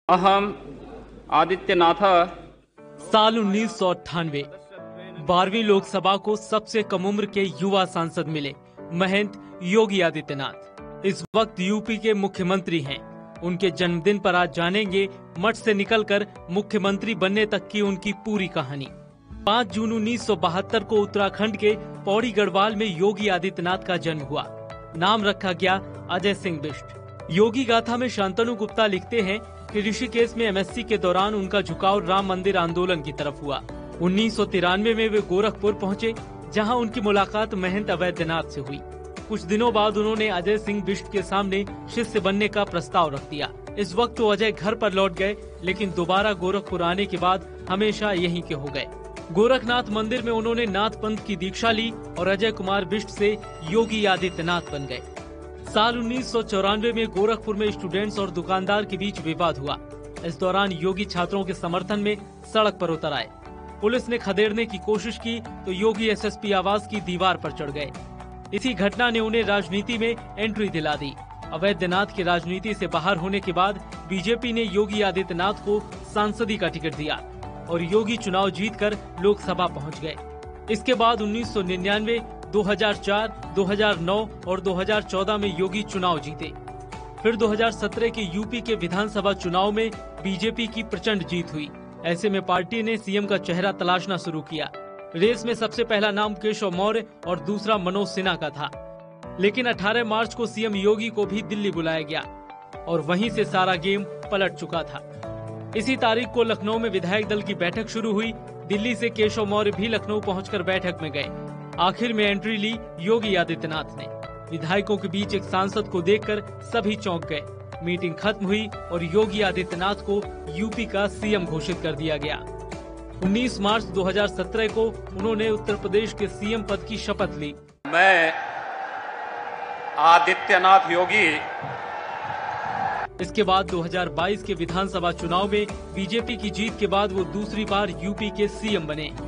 अहम आदित्यनाथ। साल 1998 12वीं लोकसभा को सबसे कम उम्र के युवा सांसद मिले महंत योगी आदित्यनाथ। इस वक्त यूपी के मुख्यमंत्री हैं। उनके जन्मदिन पर आज जानेंगे मठ से निकलकर मुख्यमंत्री बनने तक की उनकी पूरी कहानी। 5 जून 1972 को उत्तराखंड के पौड़ी गढ़वाल में योगी आदित्यनाथ का जन्म हुआ। नाम रखा गया अजय सिंह बिष्ट। योगी गाथा में शांतनु गुप्ता लिखते हैं कि ऋषिकेश में एमएससी के दौरान उनका झुकाव राम मंदिर आंदोलन की तरफ हुआ। 1993 में वे गोरखपुर पहुंचे, जहां उनकी मुलाकात महंत अवैधनाथ से हुई। कुछ दिनों बाद उन्होंने अजय सिंह बिष्ट के सामने शिष्य बनने का प्रस्ताव रख दिया। इस वक्त तो अजय घर पर लौट गए, लेकिन दोबारा गोरखपुर आने के बाद हमेशा यहीं के हो गए। गोरखनाथ मंदिर में उन्होंने नाथ पंथ की दीक्षा ली और अजय कुमार बिष्ट से योगी आदित्यनाथ बन गए। साल 1994 में गोरखपुर में स्टूडेंट्स और दुकानदार के बीच विवाद हुआ। इस दौरान योगी छात्रों के समर्थन में सड़क पर उतर आए। पुलिस ने खदेड़ने की कोशिश की तो योगी एसएसपी आवास की दीवार पर चढ़ गए। इसी घटना ने उन्हें राजनीति में एंट्री दिला दी। अवैधनाथ के राजनीति से बाहर होने के बाद बीजेपी ने योगी आदित्यनाथ को सांसदी का टिकट दिया और योगी चुनाव जीतकर लोकसभा पहुंच गए। इसके बाद 1999, 2004, 2009 और 2014 में योगी चुनाव जीते। फिर 2017 के यूपी के विधानसभा चुनाव में बीजेपी की प्रचंड जीत हुई। ऐसे में पार्टी ने सीएम का चेहरा तलाशना शुरू किया। रेस में सबसे पहला नाम केशव मौर्य और दूसरा मनोज सिन्हा का था, लेकिन 18 मार्च को सीएम योगी को भी दिल्ली बुलाया गया और वहीं से सारा गेम पलट चुका था। इसी तारीख को लखनऊ में विधायक दल की बैठक शुरू हुई। दिल्ली से केशव मौर्य भी लखनऊ पहुंचकर बैठक में गए। आखिर में एंट्री ली योगी आदित्यनाथ ने। विधायकों के बीच एक सांसद को देखकर सभी चौंक गए। मीटिंग खत्म हुई और योगी आदित्यनाथ को यूपी का सीएम घोषित कर दिया गया। 19 मार्च 2017 को उन्होंने उत्तर प्रदेश के सीएम पद की शपथ ली। मैं आदित्यनाथ योगी। इसके बाद 2022 के विधानसभा चुनाव में बीजेपी की जीत के बाद वो दूसरी बार यूपी के सीएम बने।